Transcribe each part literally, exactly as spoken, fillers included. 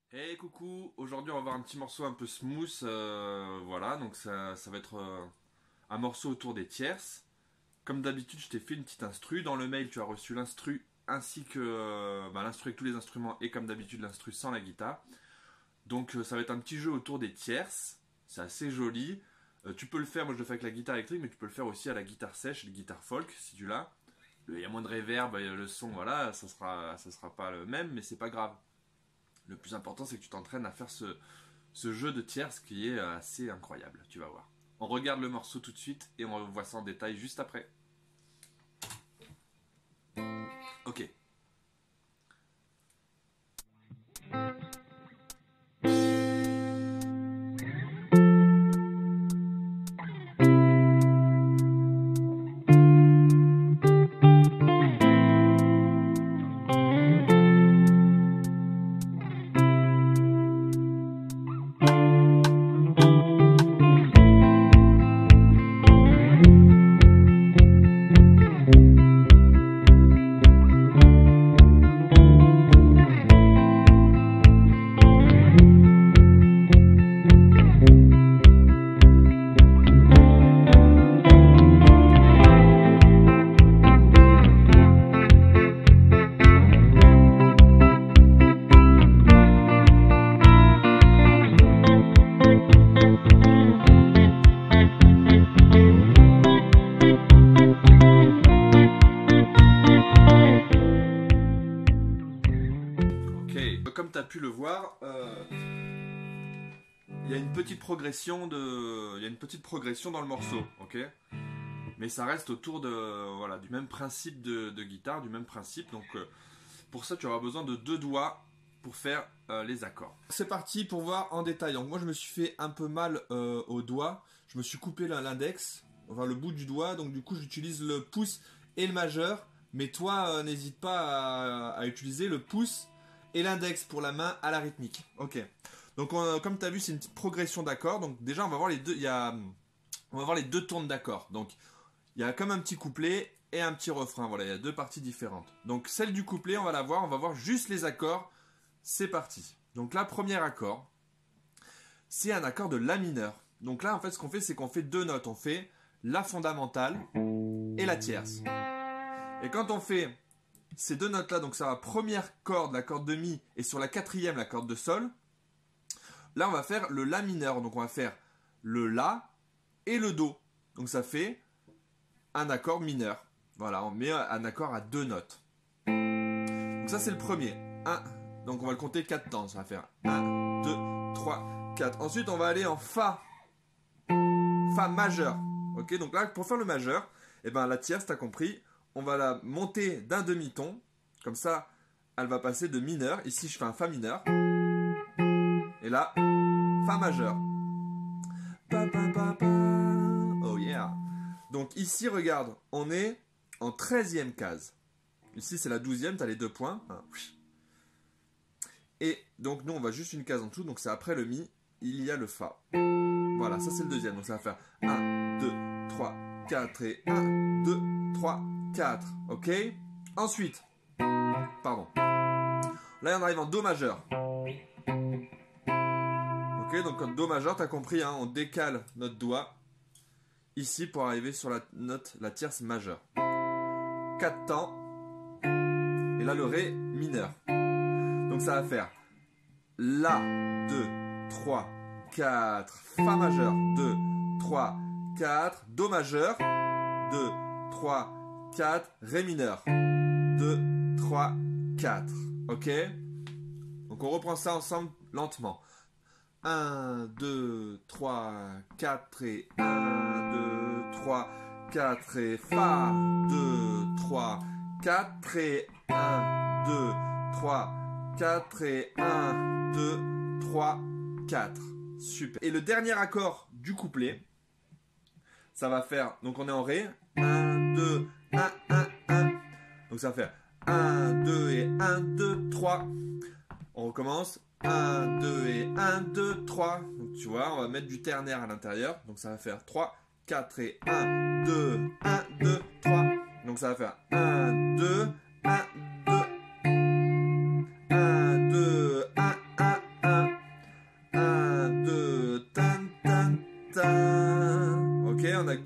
Hey coucou, aujourd'hui on va voir un petit morceau un peu smooth, euh, voilà, donc ça, ça va être euh, un morceau autour des tierces. Comme d'habitude je t'ai fait une petite instru, dans le mail tu as reçu l'instru ainsi que euh, bah, l'instru avec tous les instruments et comme d'habitude l'instru sans la guitare. Donc euh, ça va être un petit jeu autour des tierces, c'est assez joli. Euh, tu peux le faire, moi je le fais avec la guitare électrique, mais tu peux le faire aussi à la guitare sèche, la guitare folk si tu l'as. Il y a moins de reverb, le son, voilà, ça sera, ça sera pas le même, mais c'est pas grave. Le plus important, c'est que tu t'entraînes à faire ce, ce jeu de tierces qui est assez incroyable, tu vas voir. On regarde le morceau tout de suite et on voit ça en détail juste après. Ok. Ok. Comme tu as pu le voir, euh, il y a une petite progression de, il y a une petite progression dans le morceau, ok. Mais ça reste autour de, voilà, du même principe de, de guitare, du même principe. Donc euh, pour ça, tu auras besoin de deux doigts pour faire euh, les accords. C'est parti pour voir en détail. Donc moi, je me suis fait un peu mal euh, au doigt. Je me suis coupé l'index, enfin le bout du doigt. Donc du coup, j'utilise le pouce et le majeur. Mais toi, euh, n'hésite pas à, à utiliser le pouce et l'index pour la main à la rythmique. Ok. Donc on, comme tu as vu, c'est une petite progression d'accords. Donc déjà, on va voir les deux. Il y a, on va voir les deux tournes d'accords. Donc il y a comme un petit couplet et un petit refrain. Voilà, il y a deux parties différentes. Donc celle du couplet, on va la voir. On va voir juste les accords. C'est parti. Donc là, premier accord, c'est un accord de La mineur. Donc là, en fait, ce qu'on fait, c'est qu'on fait deux notes. On fait La fondamentale et la tierce. Et quand on fait ces deux notes-là, donc sur la première corde, la corde de Mi, et sur la quatrième, la corde de Sol, là, on va faire le La mineur. Donc on va faire le La et le Do. Donc ça fait un accord mineur. Voilà, on met un accord à deux notes. Donc ça, c'est le premier. un, donc on va le compter quatre temps. Ça va faire un, deux, trois, quatre. Ensuite, on va aller en Fa. Fa majeur. Ok, donc là, pour faire le majeur, eh ben, la tierce, tu as compris, on va la monter d'un demi-ton. Comme ça, elle va passer de mineur. Ici, je fais un Fa mineur. Et là, Fa majeur. Pa, pa, pa, pa. Oh yeah. Donc ici, regarde, on est en treizième case. Ici, c'est la douzième, tu as les deux points. Et donc, nous, on va juste une case en dessous. Donc, c'est après le Mi, il y a le Fa. Voilà, ça, c'est le deuxième. Donc, ça va faire un, deux, trois, quatre et un, deux, trois, quatre. Ok. Ensuite, pardon. Là, on arrive en Do majeur. Ok, donc en Do majeur, tu as compris, hein, on décale notre doigt ici pour arriver sur la note, la tierce majeure. quatre temps. Et là, le Ré mineur. Donc ça va faire La, deux, trois, quatre, Fa majeur, deux, trois, quatre, Do majeur, deux, trois, quatre, Ré mineur, deux, trois, quatre. Ok? Donc on reprend ça ensemble lentement. un, deux, trois, quatre et un, deux, trois, quatre et Fa, deux, trois, quatre et un, deux, trois, quatre et un, deux, trois, quatre. Super. Et le dernier accord du couplet, ça va faire, donc on est en Ré, un, deux, un, un, un. Donc ça va faire un, deux et un, deux, trois. On recommence. un, deux et un, deux, trois. Donc tu vois, on va mettre du ternaire à l'intérieur. Donc ça va faire trois, quatre et un, deux, un, deux, trois. Donc ça va faire un, deux, un, deux, un, deux, un, un,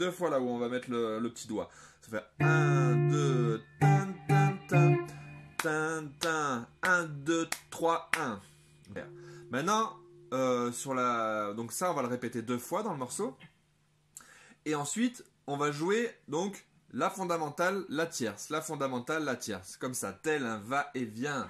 deux fois là où on va mettre le, le petit doigt. Ça fait un, deux, tin, tin, tin, tin, tin, un, deux, trois, un. Maintenant, euh, sur la... donc ça, on va le répéter deux fois dans le morceau. Et ensuite, on va jouer donc la fondamentale, la tierce, la fondamentale, la tierce. Comme ça, tel un va-et-vient.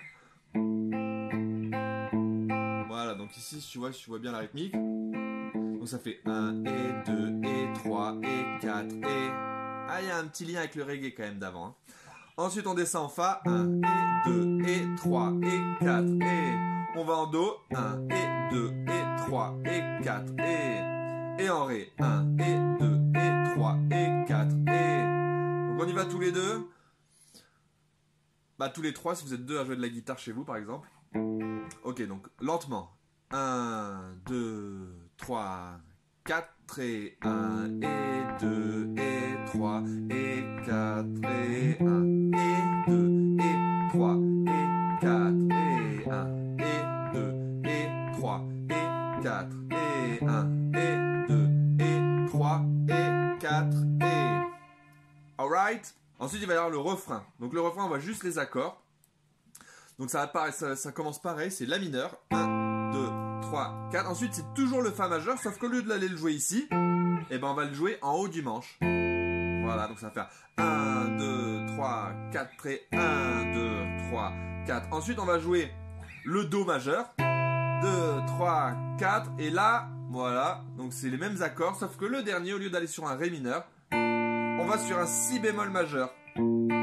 Voilà, donc ici, tu vois, tu vois bien la rythmique. Donc ça fait un, et deux, et trois, et quatre, et... Ah, il y a un petit lien avec le reggae quand même d'avant. Hein. Ensuite, on descend en fa. un, et deux, et trois, et quatre, et... On va en do. un, et deux, et trois, et quatre, et... Et en ré. un, et deux, et trois, et quatre, et... Donc on y va tous les deux. Bah tous les trois si vous êtes deux à jouer de la guitare chez vous par exemple. Ok, donc lentement. un, deux, trois, quatre et un et deux et trois et quatre et un et deux et trois et quatre et un et deux et trois et quatre et un et deux et trois et quatre et... Alright? Ensuite il va y avoir le refrain. Donc le refrain on voit juste les accords. Donc ça, apparaît, ça, ça commence pareil, c'est la mineur. un, deux, trois, quatre. Ensuite, c'est toujours le fa majeur, sauf qu'au lieu de l'aller le jouer ici, eh ben, on va le jouer en haut du manche. Voilà, donc ça va faire un, deux, trois, quatre et un, deux, trois, quatre. Ensuite, on va jouer le do majeur. deux, trois, quatre. Et là, voilà, donc c'est les mêmes accords, sauf que le dernier, au lieu d'aller sur un ré mineur, on va sur un si bémol majeur. Ok ?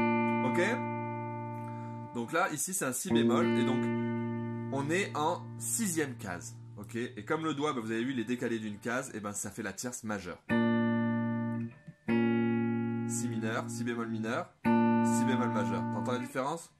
Donc là, ici, c'est un si bémol. Et donc, on est en sixième case. Ok. Et comme le doigt, bah, vous avez vu, il est décalé d'une case. Et ben, ça fait la tierce majeure. Si mineur, si bémol mineur, si bémol majeur. T'entends la différence?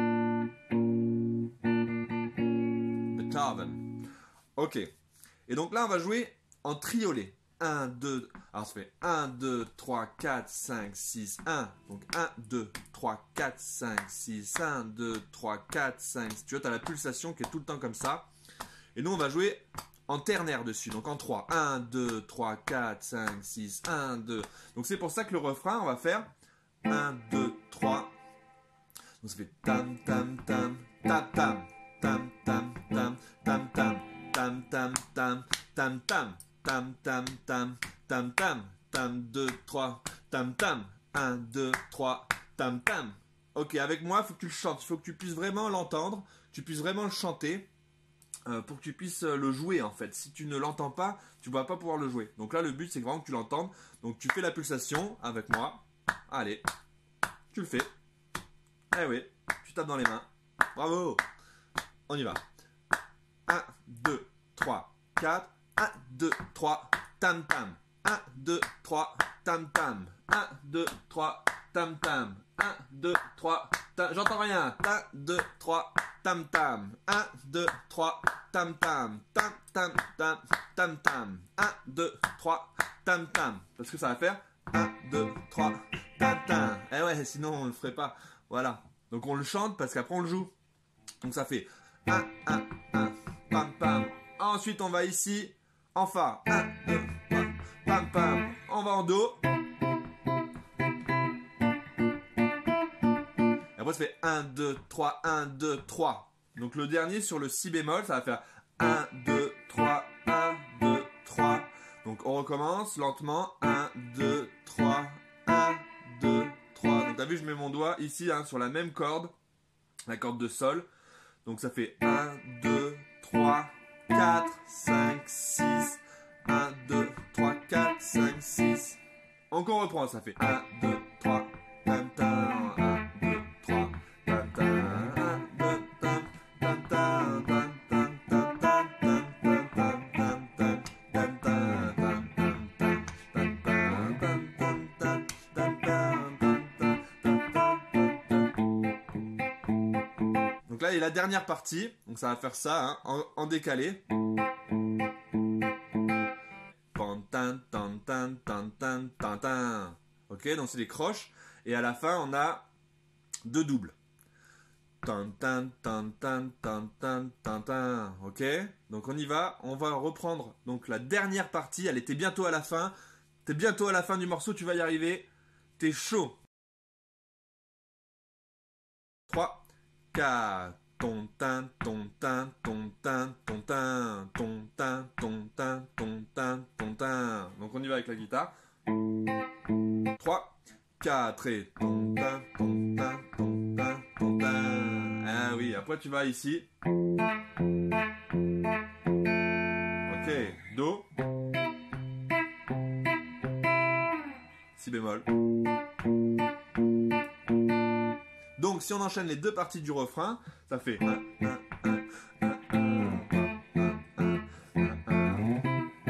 Beethoven. Ok. Et donc là, on va jouer en triolet. un, deux, alors ça fait un, deux, trois, quatre, cinq, six, un. Donc un, deux, trois, quatre, cinq, six, un, deux, trois, quatre, cinq. Tu vois, tu as la pulsation qui est tout le temps comme ça. Et nous, on va jouer en ternaire dessus. Donc en trois. un, deux, trois, quatre, cinq, six, un, deux. Donc c'est pour ça que le refrain, on va faire un, deux, trois. Donc ça fait tam, tam, tam, tam, tam, tam, tam, tam, tam, tam, tam, tam, tam, tam, tam. Tam, tam, tam, tam, tam, tam, deux, trois, tam, tam, un, deux, trois, tam, tam. Ok, avec moi, il faut que tu le chantes, il faut que tu puisses vraiment l'entendre, tu puisses vraiment le chanter, euh, pour que tu puisses le jouer en fait. Si tu ne l'entends pas, tu ne vas pas pouvoir le jouer. Donc là, le but, c'est vraiment que tu l'entendes. Donc tu fais la pulsation avec moi. Allez, tu le fais. Eh oui, tu tapes dans les mains. Bravo. On y va. un, deux, trois, quatre. un, deux, trois, tam tam. un, deux, trois, tam tam. un, deux, trois, tam tam. un, deux, trois, tam. J'entends rien. un, deux, trois, tam tam. un, deux, trois, tam tam. Tam tam tam tam tam. un, deux, trois, tam tam. Parce que ça va faire un, deux, trois, tam tam. Eh ouais, sinon on ne le ferait pas. Voilà. Donc on le chante parce qu'après on le joue. Donc ça fait un, un, un, pam pam. Ensuite on va ici. En fa, un, deux, trois, pam pam, on va en do. Et après ça fait un, deux, trois, un, deux, trois. Donc le dernier sur le si bémol, ça va faire un, deux, trois, un, deux, trois. Donc on recommence lentement, un, deux, trois, un, deux, trois. Donc t'as vu, je mets mon doigt ici hein, sur la même corde, la corde de sol. Donc ça fait un, deux, trois, quatre, cinq, six, un, deux, trois, quatre, cinq, six. Encore on reprend, ça fait un, deux, trois, tam tam, un, deux, trois, tam tam, un, deux, tam, tam tam, tam tam, tam tam, tam tam, tam tam, tam tam, tam tam, tam tam, tam tam, tam tam, tam tam, tam, tam. Donc là il y a la dernière partie, donc ça va faire ça hein, en, en décalé. Tan, tan, tan, tan, tan, tan, tan. Ok, donc c'est des croches. Et à la fin, on a deux doubles. Tan, tan, tan, tan, tan, tan, tan, tan. Ok, donc on y va. On va reprendre donc la dernière partie. Elle était bientôt à la fin. T'es bientôt à la fin du morceau, tu vas y arriver. T'es chaud. trois, quatre. Ton tin, ton tin, ton tin, ton tin, ton tin, ton tin, ton tin, ton tin. Donc on y va avec la guitare. trois, quatre et ton tin, ton tin, ton tin, ton tin. Ah oui, après tu vas ici. Ok, Do. Si bémol. Donc si on enchaîne les deux parties du refrain, ça fait un, un, un, un, un, un, un, un.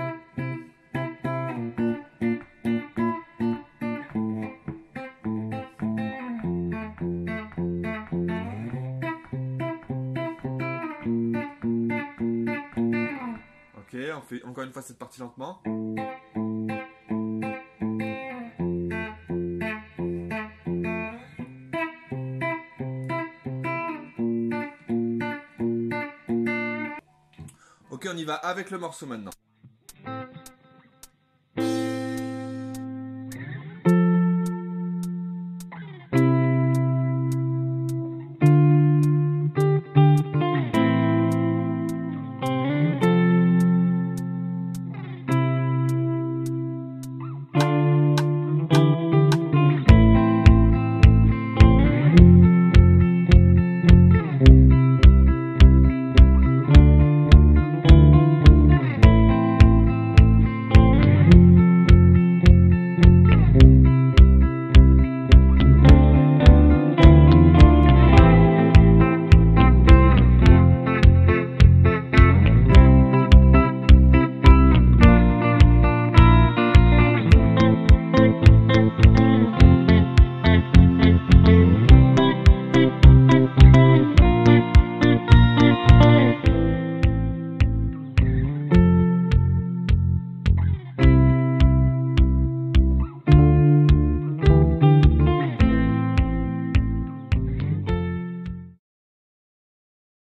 Ok, on fait encore une fois cette partie lentement. Ok, on y va avec le morceau maintenant.